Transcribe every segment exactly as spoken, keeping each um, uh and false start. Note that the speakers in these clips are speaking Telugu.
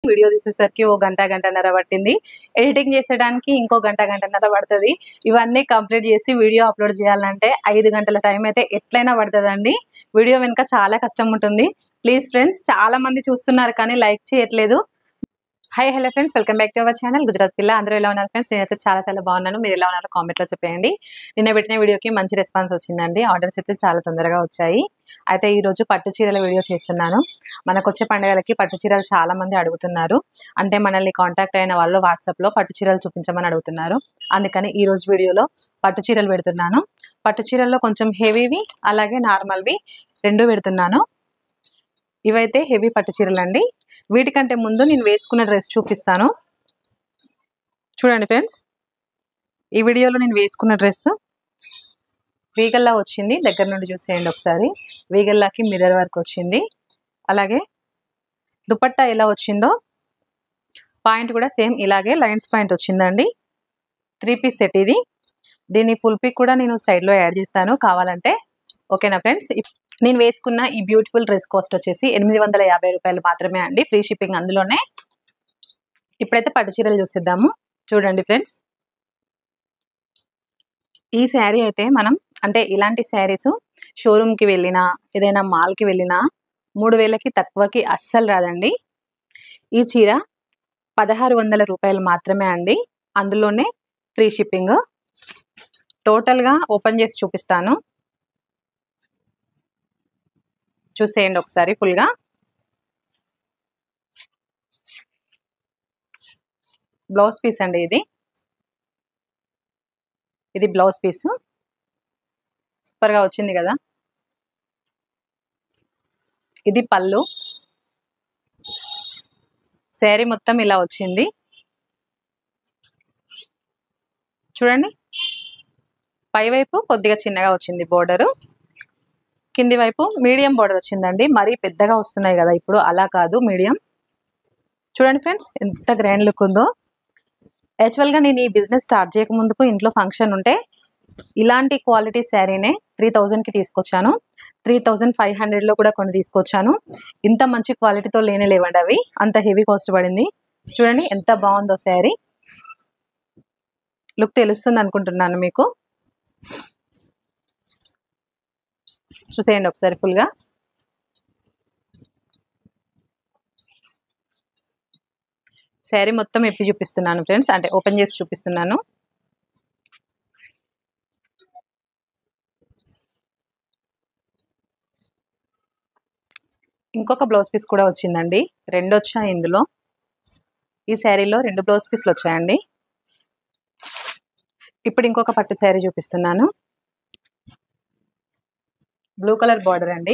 వీడియో తీసేసరికి ఓ గంట గంటన్నర పట్టింది. ఎడిటింగ్ చేసేయడానికి ఇంకో గంట గంటన్నర పడుతుంది. ఇవన్నీ కంప్లీట్ చేసి వీడియో అప్లోడ్ చేయాలంటే ఐదు గంటల టైం అయితే ఎట్లయినా పడుతుందండి. వీడియో వెనుక చాలా కష్టం ఉంటుంది. ప్లీజ్ ఫ్రెండ్స్, చాలా మంది చూస్తున్నారు కానీ లైక్ చేయట్లేదు. Hi hello friends, welcome back to our channel Gujarat Pilla. అందరూ ఎలా ఉన్నారు ఫ్రెండ్స్? నేనైతే చాలా చాలా బాగున్నాను. మీరు ఎలా ఉన్నారో కామెంట్లో చెప్పేయండి. నిన్న పెట్టిన వీడియోకి మంచి రెస్పాన్స్ వచ్చిందండి. ఆర్డర్స్ అయితే చాలా తొందరగా వచ్చాయి. అయితే ఈరోజు పట్టు చీరల వీడియో చేస్తున్నాను. మనకు వచ్చే పండుగలకి పట్టు చీరలు చాలా మంది అడుగుతున్నారు. అంటే మనల్ని కాంటాక్ట్ అయిన వాళ్ళు వాట్సాప్లో పట్టు చీరలు చూపించమని అడుగుతున్నారు. అందుకని ఈ రోజు వీడియోలో పట్టు చీరలు పెడుతున్నాను. పట్టు చీరల్లో కొంచెం హెవీవి అలాగే నార్మల్వి రెండు పెడుతున్నాను. ఇవైతే హెవీ పట్టు చీరలు అండి. వీటికంటే ముందు నేను వేసుకున్న డ్రెస్ చూపిస్తాను. చూడండి ఫ్రెండ్స్, ఈ వీడియోలో నేను వేసుకున్న డ్రెస్ వీగల్లా వచ్చింది. దగ్గర నుండి చూసేయండి ఒకసారి. వీగల్లాకి మిర్రర్ వర్క్ వచ్చింది. అలాగే దుపట్టా ఎలా వచ్చిందో పాయింట్ కూడా సేమ్ ఇలాగే లైన్స్ పాయింట్ వచ్చిందండి. త్రీ పీస్ సెట్ ఇది. దీని ఫుల్ పిక్ కూడా నేను సైడ్లో యాడ్ చేస్తాను కావాలంటే. ఓకేనా ఫ్రెండ్స్, నేను వేసుకున్న ఈ బ్యూటిఫుల్ డ్రెస్ కాస్ట్ వచ్చేసి ఎనిమిది వందల యాభై రూపాయలు మాత్రమే అండి. ఫ్రీ షిప్పింగ్ అందులోనే. ఇప్పుడైతే పట్టు చీరలు చూసిద్దాము. చూడండి ఫ్రెండ్స్, ఈ శారీ అయితే మనం అంటే ఇలాంటి శారీస్ షోరూమ్కి వెళ్ళినా ఏదైనా మాల్కి వెళ్ళినా మూడు వేలకి తక్కువకి అస్సలు రాదండి. ఈ చీర పదహారు వందల రూపాయలు మాత్రమే అండి. అందులోనే ఫ్రీ షిప్పింగ్. టోటల్గా ఓపెన్ చేసి చూపిస్తాను, చూసేయండి ఒకసారి ఫుల్గా. బ్లౌజ్ పీస్ అండి ఇది. ఇది బ్లౌజ్ పీస్. సూపర్గా వచ్చింది కదా. ఇది పళ్ళు. శారీ మొత్తం ఇలా వచ్చింది. చూడండి, పై వైపు కొద్దిగా చిన్నగా వచ్చింది బోర్డరు. కింది వైపు మీడియం బోర్డర్ వచ్చిందండి. మరీ పెద్దగా వస్తున్నాయి కదా ఇప్పుడు, అలా కాదు, మీడియం. చూడండి ఫ్రెండ్స్, ఎంత గ్రాండ్ లుక్ ఉందో. యాక్చువల్గా నేను ఈ బిజినెస్ స్టార్ట్ చేయకముందుకు ఇంట్లో ఫంక్షన్ ఉంటే ఇలాంటి క్వాలిటీ శారీనే త్రీ థౌజండ్కి తీసుకొచ్చాను. త్రీ థౌజండ్ ఫైవ్ హండ్రెడ్లో కూడా కొన్ని తీసుకొచ్చాను. ఇంత మంచి క్వాలిటీతో లేనే లేవండి అవి. అంత హెవీ కాస్ట్ పడింది. చూడండి ఎంత బాగుందో శారీ. లుక్ తెలుస్తుంది అనుకుంటున్నాను మీకు. చూసేయండి ఒకసారి ఫుల్గా. శారీ మొత్తం ఎప్పి చూపిస్తున్నాను ఫ్రెండ్స్, అంటే ఓపెన్ చేసి చూపిస్తున్నాను. ఇంకొక బ్లౌజ్ పీస్ కూడా వచ్చిందండి. రెండు వచ్చాయి ఇందులో. ఈ శారీలో రెండు బ్లౌజ్ పీస్లు వచ్చాయండి. ఇప్పుడు ఇంకొక పట్టు శారీ చూపిస్తున్నాను. బ్లూ కలర్ బార్డర్ అండి.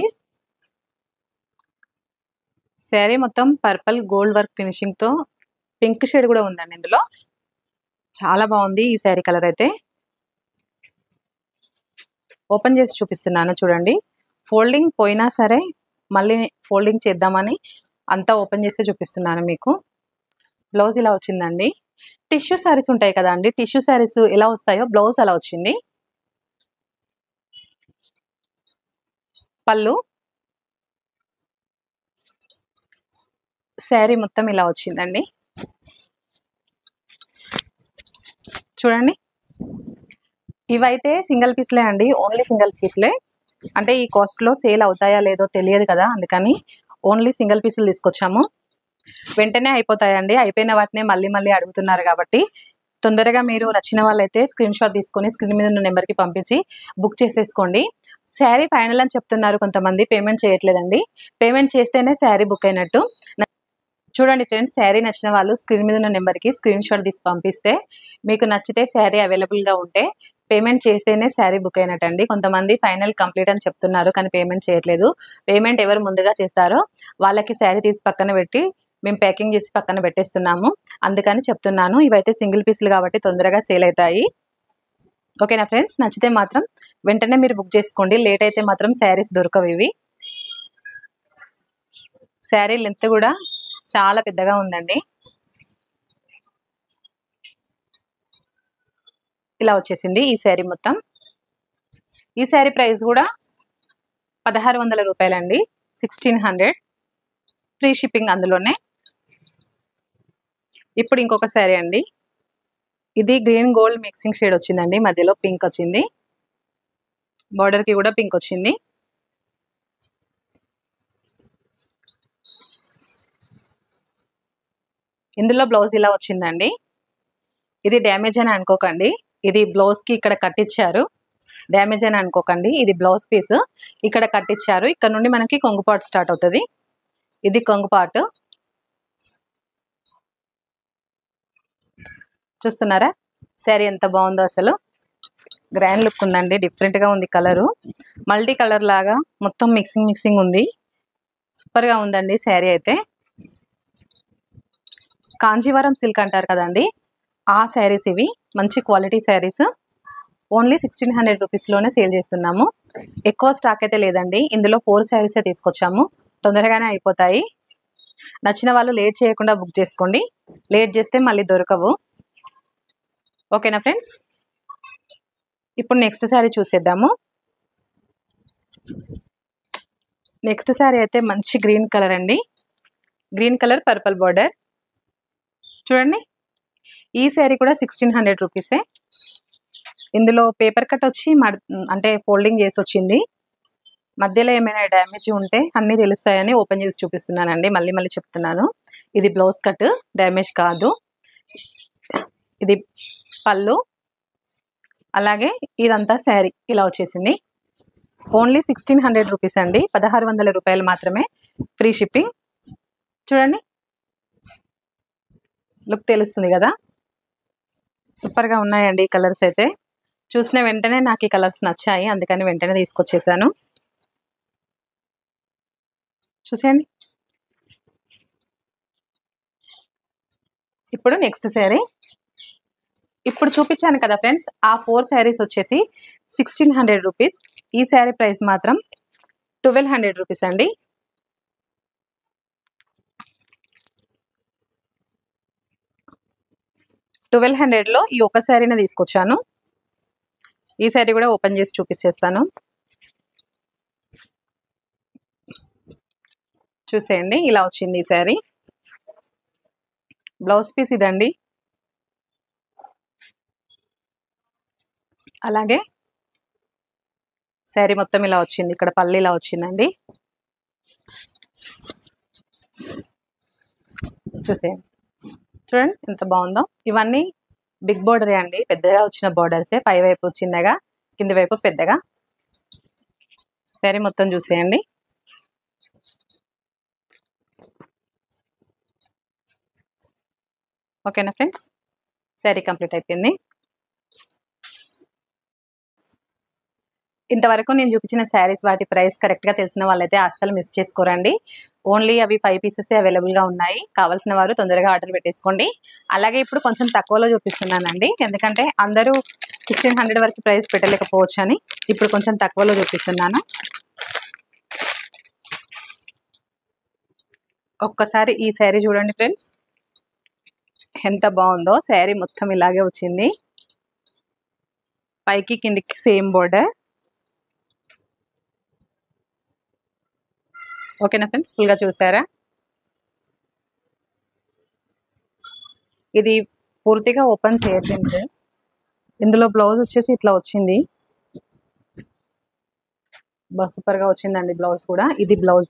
శారీ మొత్తం పర్పుల్ గోల్డ్ వర్క్ ఫినిషింగ్తో పింక్ షేడ్ కూడా ఉందండి ఇందులో. చాలా బాగుంది ఈ శారీ కలర్ అయితే. ఓపెన్ చేసి చూపిస్తున్నాను చూడండి. ఫోల్డింగ్ పోయినా సరే మళ్ళీ ఫోల్డింగ్ చేద్దామని అంతా ఓపెన్ చేసి చూపిస్తున్నాను మీకు. బ్లౌజ్ ఇలా వచ్చిందండి. టిష్యూ శారీస్ ఉంటాయి కదా అండి, టిష్యూ శారీస్ ఎలా వస్తాయో బ్లౌజ్ అలా వచ్చింది. పళ్ళు, శారీ మొత్తం ఇలా వచ్చిందండి. చూడండి, ఇవైతే సింగిల్ పీస్లే అండి, ఓన్లీ సింగిల్ పీస్లే. అంటే ఈ కాస్ట్లో సేల్ అవుతాయా లేదో తెలియదు కదా, అందుకని ఓన్లీ సింగిల్ పీసులు తీసుకొచ్చాము. వెంటనే అయిపోతాయండి. అయిపోయిన వాటినే మళ్ళీ మళ్ళీ అడుగుతున్నారు కాబట్టి తొందరగా మీరు నచ్చిన వాళ్ళైతే స్క్రీన్ షాట్ తీసుకొని స్క్రీన్ మీద ఉన్న నెంబర్కి పంపించి బుక్ చేసేసుకోండి. శారీ ఫైనల్ అని చెప్తున్నారు కొంతమంది, పేమెంట్ చేయట్లేదండి. పేమెంట్ చేస్తేనే శారీ బుక్ అయినట్టు. చూడండి ఫ్రెండ్స్, శారీ నచ్చిన వాళ్ళు స్క్రీన్ మీద ఉన్న నెంబర్కి స్క్రీన్ షాట్ తీసి పంపిస్తే మీకు నచ్చితే శారీ అవైలబుల్గా ఉంటే పేమెంట్ చేస్తేనే శారీ బుక్ అయినట్టండి. కొంతమంది ఫైనల్ కంప్లీట్ అని చెప్తున్నారు కానీ పేమెంట్ చేయట్లేదు. పేమెంట్ ఎవరు ముందుగా చేస్తారో వాళ్ళకి శారీ తీసి పక్కన పెట్టి మేము ప్యాకింగ్ చేసి పక్కన పెట్టేస్తున్నాము. అందుకని చెప్తున్నాను. ఇవైతే సింగిల్ పీసులు కాబట్టి తొందరగా సేల్ అవుతాయి. ఓకేనా ఫ్రెండ్స్, నచ్చితే మాత్రం వెంటనే మీరు బుక్ చేసుకోండి. లేట్ అయితే మాత్రం శారీస్ దొరకవు ఇవి. శారీ లెంత్ కూడా చాలా పెద్దగా ఉందండి. ఇలా వచ్చేసింది ఈ శారీ మొత్తం. ఈ శారీ ప్రైస్ కూడా పదహారు వందల రూపాయలండి. సిక్స్టీన్ హండ్రెడ్ ఫ్రీ షిప్పింగ్ అందులోనే. ఇప్పుడు ఇంకొక శారీ అండి. ఇది గ్రీన్ గోల్డ్ మిక్సింగ్ షేడ్ వచ్చిందండి, మధ్యలో పింక్ వచ్చింది, బార్డర్ కి కూడా పింక్ వచ్చింది. ఇందులో బ్లౌజ్ ఇలా వచ్చిందండి. ఇది డ్యామేజ్ అని అనుకోకండి, ఇది బ్లౌజ్ కి ఇక్కడ కట్టించారు, డ్యామేజ్ అని అనుకోకండి. ఇది బ్లౌజ్ పీస్ ఇక్కడ కట్టించారు. ఇక్కడ నుండి మనకి కొంగు పార్ట్ స్టార్ట్ అవుతుంది. ఇది కొంగు పార్ట్ చూస్తున్నారా? శారీ ఎంత బాగుందో, అసలు గ్రాండ్ లుక్ ఉందండి, డిఫరెంట్ గా ఉంది. కలరు మల్టీ కలర్ లాగా మొత్తం మిక్సింగ్ మిక్సింగ్ ఉంది, సూపర్ గా ఉందండి శారీ అయితే. కాంజీవరం సిల్క్ అంటారు కదండి, ఆ శారీస్ ఇవి. మంచి quality saris. Only sixteen hundred రూపీస్లోనే సేల్ చేస్తున్నాము. ఎక్కువ స్టాక్ అయితే లేదండి, ఇందులో ఫోర్ శారీసే తీసుకొచ్చాము, తొందరగానే అయిపోతాయి. నచ్చిన వాళ్ళు లేట్ చేయకుండా బుక్ చేసుకోండి, లేట్ చేస్తే మళ్ళీ దొరకవు. ఓకేనా ఫ్రెండ్స్? ఇప్పుడు నెక్స్ట్ శారీ చూసేద్దాము. నెక్స్ట్ శారీ అయితే మంచి గ్రీన్ కలర్ అండి, గ్రీన్ కలర్ పర్పుల్ బార్డర్ చూడండి. ఈ శారీ కూడా సిక్స్టీన్ హండ్రెడ్ రూపీసే. ఇందులో పేపర్ కట్ వచ్చి అంటే ఫోల్డింగ్ చేసి వచ్చింది. మధ్యలో ఏమైనా డ్యామేజ్ ఉంటే అన్నీ తెలుస్తాయని ఓపెన్ చేసి చూపిస్తున్నానండి, మళ్ళీ మళ్ళీ చెప్తున్నాను. ఇది బ్లౌజ్ కట్, డ్యామేజ్ కాదు. ఇది పళ్ళు, అలాగే ఇదంతా శారీ ఇలా వచ్చేసింది. ఓన్లీ సిక్స్టీన్ హండ్రెడ్ రూపీస్ అండి, పదహారు వందల రూపాయలు మాత్రమే, ఫ్రీ షిప్పింగ్. చూడండి, లుక్ తెలుస్తుంది కదా, సూపర్గా ఉన్నాయండి ఈ కలర్స్ అయితే. చూసిన వెంటనే నాకు ఈ కలర్స్ నచ్చాయి, అందుకని వెంటనే తీసుకొచ్చేసాను. చూసేయండి. ఇప్పుడు నెక్స్ట్ శారీ. ఇప్పుడు చూపించాను కదా ఫ్రెండ్స్, ఆ ఫోర్ శారీస్ వచ్చేసి సిక్స్టీన్ హండ్రెడ్ రూపీస్. ఈ శారీ ప్రైస్ మాత్రం ట్వెల్వ్ హండ్రెడ్ రూపీస్ అండి. ట్వెల్వ్ హండ్రెడ్లో ఈ ఒక శారీని తీసుకొచ్చాను. ఈ శారీ కూడా ఓపెన్ చేసి చూపించేస్తాను, చూసేయండి. ఇలా వచ్చింది ఈ శారీ. బ్లౌజ్ పీస్ ఇదండి, అలాగే శారీ మొత్తం ఇలా వచ్చింది. ఇక్కడ పళ్ళు ఇలా వచ్చిందండి, చూసేయండి. చూడండి ఎంత బాగుందో. ఇవన్నీ బిగ్ బోర్డరే అండి, పెద్దగా వచ్చిన బోర్డర్సే. పై వైపు చిన్నగా, కింది వైపు పెద్దగా. శారీ మొత్తం చూసేయండి. ఓకేనా ఫ్రెండ్స్? శారీ కంప్లీట్ అయిపోయింది. ఇంతవరకు నేను చూపించిన శారీస్ వాటి ప్రైస్ కరెక్ట్గా తెలిసిన వాళ్ళైతే అస్సలు మిస్ చేసుకోరండి. ఓన్లీ అవి ఫైవ్ పీసెస్ అవైలబుల్గా ఉన్నాయి, కావాల్సిన వారు తొందరగా ఆర్డర్ పెట్టేసుకోండి. అలాగే ఇప్పుడు కొంచెం తక్కువలో చూపిస్తున్నానండి, ఎందుకంటే అందరూ సిక్స్టీన్ హండ్రెడ్ వరకు ప్రైస్ పెట్టలేకపోవచ్చు అని ఇప్పుడు కొంచెం తక్కువలో చూపిస్తున్నాను. ఒక్కసారి ఈ శారీ చూడండి ఫ్రెండ్స్, ఎంత బాగుందో. శారీ మొత్తం ఇలాగే వచ్చింది, పైకి కిందికి సేమ్ బోర్డర్. ఓకేనా ఫ్రెండ్స్? ఫుల్గా చూసారా? ఇది పూర్తిగా ఓపెన్ చేయట్లేదు ఫ్రెండ్స్. ఇందులో బ్లౌజ్ వచ్చేసి ఇట్లా వచ్చింది, బాగా సూపర్గా వచ్చిందండి బ్లౌజ్ కూడా. ఇది బ్లౌజ్.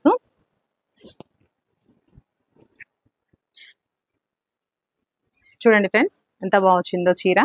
చూడండి ఫ్రెండ్స్ ఎంత బాగా వచ్చిందో చీర.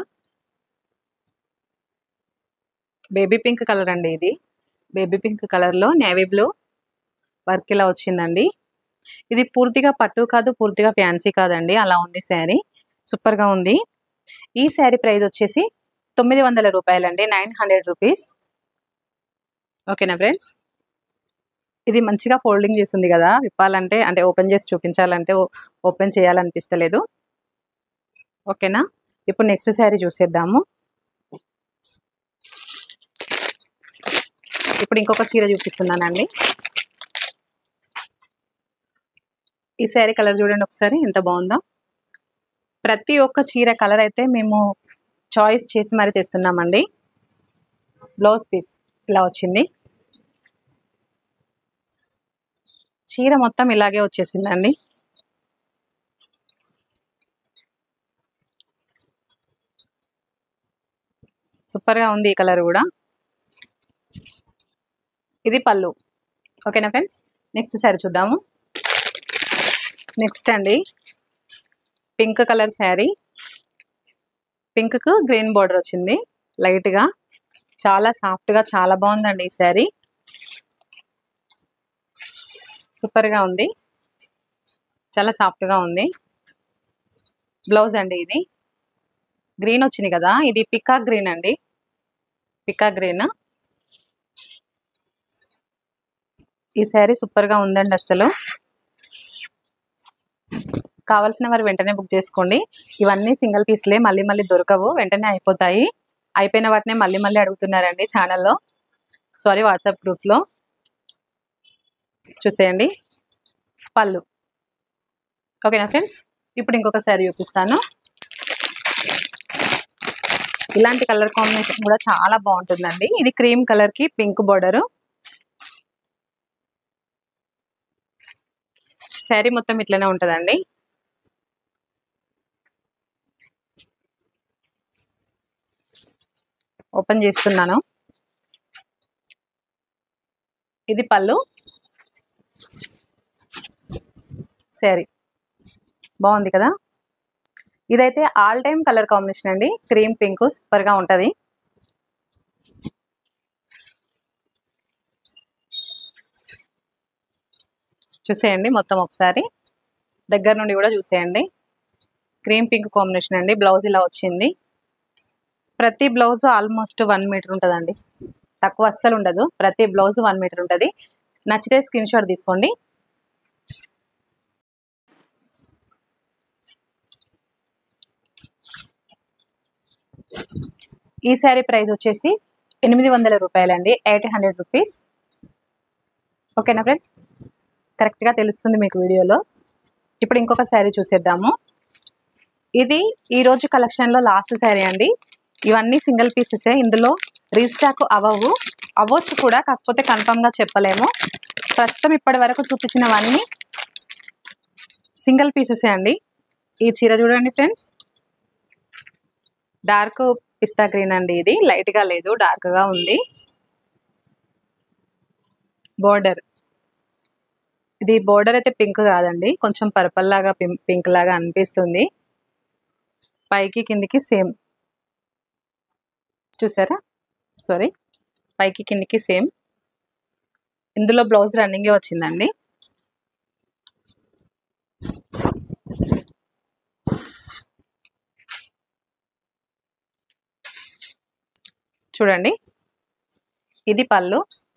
బేబీ పింక్ కలర్ అండి ఇది, బేబీ పింక్ కలర్లో నేవీ బ్లూ వర్క్ ఇలా వచ్చిందండి. ఇది పూర్తిగా పట్టు కాదు, పూర్తిగా ఫ్యాన్సీ కాదండి, అలా ఉంది శారీ. సూపర్గా ఉంది. ఈ శారీ ప్రైస్ వచ్చేసి తొమ్మిది వందల రూపాయలండి, నైన్ హండ్రెడ్ రూపీస్. ఓకేనా ఫ్రెండ్స్? ఇది మంచిగా ఫోల్డింగ్ చేస్తుంది కదా, విప్పాలంటే అంటే ఓపెన్ చేసి చూపించాలంటే ఓపెన్ చేయాలనిపిస్తలేదు. ఓకేనా? ఇప్పుడు నెక్స్ట్ శారీ చూసేద్దాము. ఇప్పుడు ఇంకొక చీర చూపిస్తున్నానండి. ఈ శారీ కలర్ చూడండి ఒకసారి ఎంత బాగుందో. ప్రతి ఒక్క చీర కలర్ అయితే మేము చాయిస్ చేసి మరి తెస్తున్నామండి. బ్లౌజ్ పీస్ ఇలా వచ్చింది, చీర మొత్తం ఇలాగే వచ్చేసిందండి. సూపర్ గా ఉంది ఈ కలర్ కూడా. ఇది పళ్ళు. ఓకేనా ఫ్రెండ్స్, నెక్స్ట్ శారీ చూద్దాము. నెక్స్ట్ అండి పింక్ కలర్ శారీ. పింక్ కు గ్రీన్ బార్డర్ వచ్చింది లైట్ గా. చాలా సాఫ్ట్ గా చాలా బాగుందండి ఈ శారీ. సూపర్ గా ఉంది, చాలా సాఫ్ట్ గా ఉంది. బ్లౌజ్ అండి ఇది గ్రీన్ వచ్చింది కదా, ఇది పికాక్ గ్రీన్ అండి. Peacock green. ఈ శారీ సూపర్ గా ఉందండి. అసలు కావాల్సిన వారు వెంటనే బుక్ చేసుకోండి. ఇవన్నీ సింగిల్ పీస్లే, మళ్ళీ మళ్ళీ దొరకవు, వెంటనే అయిపోతాయి. అయిపోయిన వాటిని మళ్ళీ మళ్ళీ అడుగుతున్నారండి ఛానల్లో, సారీ వాట్సాప్ గ్రూప్లో. చూసేయండి పళ్ళు. ఓకేనా ఫ్రెండ్స్, ఇప్పుడు ఇంకొక శారీ చూపిస్తాను. ఇలాంటి కలర్ కాంబినేషన్ కూడా చాలా బాగుంటుందండి. ఇది క్రీమ్ కలర్ కి పింక్ బోర్డర్. శారీ మొత్తం ఇట్లనే ఉంటుందండి. ఓపెన్ చేస్తున్నాను. ఇది పళ్ళు. శారీ బాగుంది కదా. ఇదైతే ఆల్ టైమ్ కలర్ కాంబినేషన్ అండి, క్రీమ్ పింక్ సూపర్ గా ఉంటది. చూసేయండి మొత్తం ఒకసారి దగ్గర నుండి కూడా చూసేయండి. క్రీమ్ పింక్ కాంబినేషన్ అండి. బ్లౌజ్ ఇలా వచ్చింది. ప్రతి బ్లౌజ్ ఆల్మోస్ట్ వన్ మీటర్ ఉంటుందండి, తక్కువ అస్సలు ఉండదు. ప్రతి బ్లౌజ్ వన్ మీటర్ ఉంటుంది. నచ్చితే స్క్రీన్ షాట్ తీసుకోండి. ఈ శారీ ప్రైస్ వచ్చేసి ఎనిమిది వందల రూపాయలండి, ఎయిట్ హండ్రెడ్ రూపీస్. ఓకేనా ఫ్రెండ్స్, కరెక్ట్గా తెలుస్తుంది మీకు వీడియోలో. ఇప్పుడు ఇంకొక శారీ చూసేద్దాము. ఇది ఈరోజు కలెక్షన్లో లాస్ట్ శారీ అండి. ఇవన్నీ సింగిల్ పీసెసే, ఇందులో రీస్టాక్ అవ్వవు, అవ్వచ్చు కూడా, కాకపోతే కన్ఫర్మ్గా చెప్పలేము. ప్రస్తుతం ఇప్పటి వరకు చూపించినవన్నీ సింగిల్ పీసెసే అండి. ఈ చీర చూడండి ఫ్రెండ్స్, డార్క్ పిస్తా గ్రీన్ అండి. ఇది లైట్గా లేదు, డార్క్గా ఉంది. బోర్డర్, ఇది బోర్డర్ అయితే పింక్ కాదండి, కొంచెం పర్పల్ లాగా పింక్ లాగా అనిపిస్తుంది. పైకి కిందికి సేమ్, చూసారా, సారీ పైకి కిందికి సేమ్. ఇందులో బ్లౌజ్ రన్నింగే వచ్చిందండి. చూడండి ఇది పళ్ళు.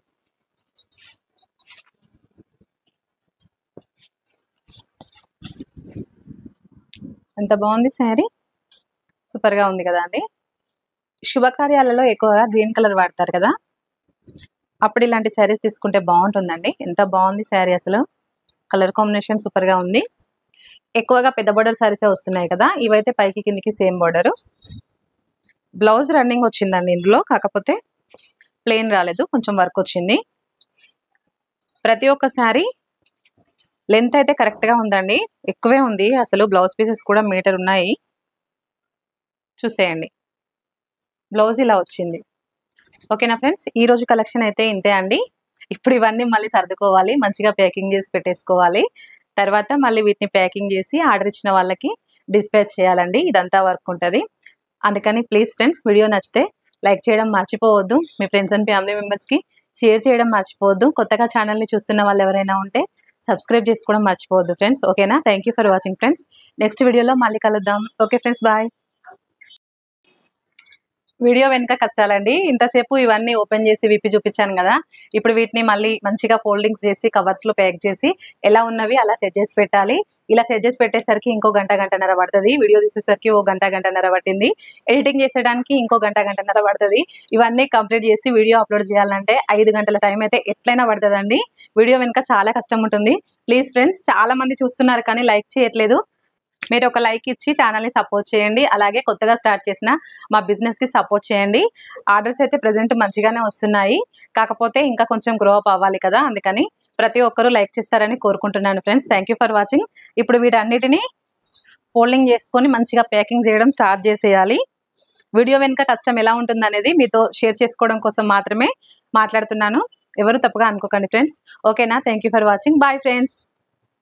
ఎంత బాగుంది శారీ, సూపర్ గా ఉంది కదా అండి. శుభకార్యాలలో ఎక్కువగా గ్రీన్ కలర్ వాడతారు కదా, అప్పుడు ఇలాంటి శారీస్ తీసుకుంటే బాగుంటుందండి. ఎంత బాగుంది శారీ, అసలు కలర్ కాంబినేషన్ సూపర్ గా ఉంది. ఎక్కువగా పెద్ద బోర్డర్ శారీసే వస్తున్నాయి కదా, ఇవైతే పైకి కిందికి సేమ్ బోర్డరు. బ్లౌజ్ రన్నింగ్ వచ్చిందండి ఇందులో, కాకపోతే ప్లెయిన్ రాలేదు, కొంచెం వర్క్ వచ్చింది. ప్రతి ఒక్క శారీ లెంత్ అయితే కరెక్ట్ గా ఉందండి, ఎక్కువే ఉంది అసలు. బ్లౌజ్ పీసెస్ కూడా మీటర్ ఉన్నాయి. చూసేయండి బ్లౌజ్ ఇలా వచ్చింది. ఓకేనా ఫ్రెండ్స్, ఈ రోజు కలెక్షన్ అయితే ఇంతే అండి. ఇప్పుడు ఇవన్నీ మళ్ళీ సర్దుకోవాలి, మంచిగా ప్యాకింగ్ చేసి పెట్టేసుకోవాలి. తర్వాత మళ్ళీ వీటిని ప్యాకింగ్ చేసి ఆర్డర్ ఇచ్చిన వాళ్ళకి డిస్పాచ్ చేయాలండి. ఇదంతా వర్క్ ఉంటుంది. అందుకని ప్లీజ్ ఫ్రెండ్స్, వీడియో నచ్చితే లైక్ చేయడం మర్చిపోవద్దు. మీ ఫ్రెండ్స్ అండ్ ఫ్యామిలీ మెంబర్స్కి షేర్ చేయడం మర్చిపోవద్దు. కొత్తగా ఛానల్ని చూస్తున్న వాళ్ళు ఎవరైనా ఉంటే సబ్స్క్రైబ్ చేసుకోవడం మర్చిపోవద్దు ఫ్రెండ్స్. ఓకేనా, thank for watching friends. Next వీడియోలో మళ్ళీ కలుద్దాం. Okay friends, bye. వీడియో వెనుక కష్టాలండి, ఇంతసేపు ఇవన్నీ ఓపెన్ చేసి విప్పి చూపించాను కదా, ఇప్పుడు వీటిని మళ్ళీ మంచిగా ఫోల్డింగ్స్ చేసి కవర్స్ లో ప్యాక్ చేసి ఎలా ఉన్నవి అలా సెట్ చేసి పెట్టాలి. ఇలా సెట్ చేసి పెట్టేసరికి ఇంకో గంట గంటన్నర పడుతుంది. వీడియో తీసేసరికి ఓ గంట గంటన్నర పట్టింది. ఎడిటింగ్ చేసేయడానికి ఇంకో గంట గంటన్నర పడుతుంది. ఇవన్నీ కంప్లీట్ చేసి వీడియో అప్లోడ్ చేయాలంటే ఐదు గంటల టైం అయితే ఎట్లయినా పడుతుందండి. వీడియో వెనుక చాలా కష్టం ఉంటుంది. ప్లీజ్ ఫ్రెండ్స్, చాలా మంది చూస్తున్నారు కానీ లైక్ చేయట్లేదు. మీరు ఒక లైక్ ఇచ్చి ఛానల్ని సపోర్ట్ చేయండి. అలాగే కొత్తగా స్టార్ట్ చేసిన మా బిజినెస్కి సపోర్ట్ చేయండి. ఆర్డర్స్ అయితే ప్రజెంట్ మంచిగానే వస్తున్నాయి, కాకపోతే ఇంకా కొంచెం గ్రో అప్ అవ్వాలి కదా, అందుకని ప్రతి ఒక్కరూ లైక్ చేస్తారని కోరుకుంటున్నాను ఫ్రెండ్స్. Thank for watching. ఇప్పుడు వీటన్నిటిని ఫోల్డింగ్ చేసుకొని మంచిగా ప్యాకింగ్ చేయడం స్టార్ట్ చేసేయాలి. వీడియో వెనుక కష్టం ఎలా ఉంటుంది అనేది మీతో షేర్ చేసుకోవడం కోసం మాత్రమే మాట్లాడుతున్నాను. ఎవరు తప్పుగా అనుకోకండి ఫ్రెండ్స్. ఓకేనా? Thank you for watching. Bye friends.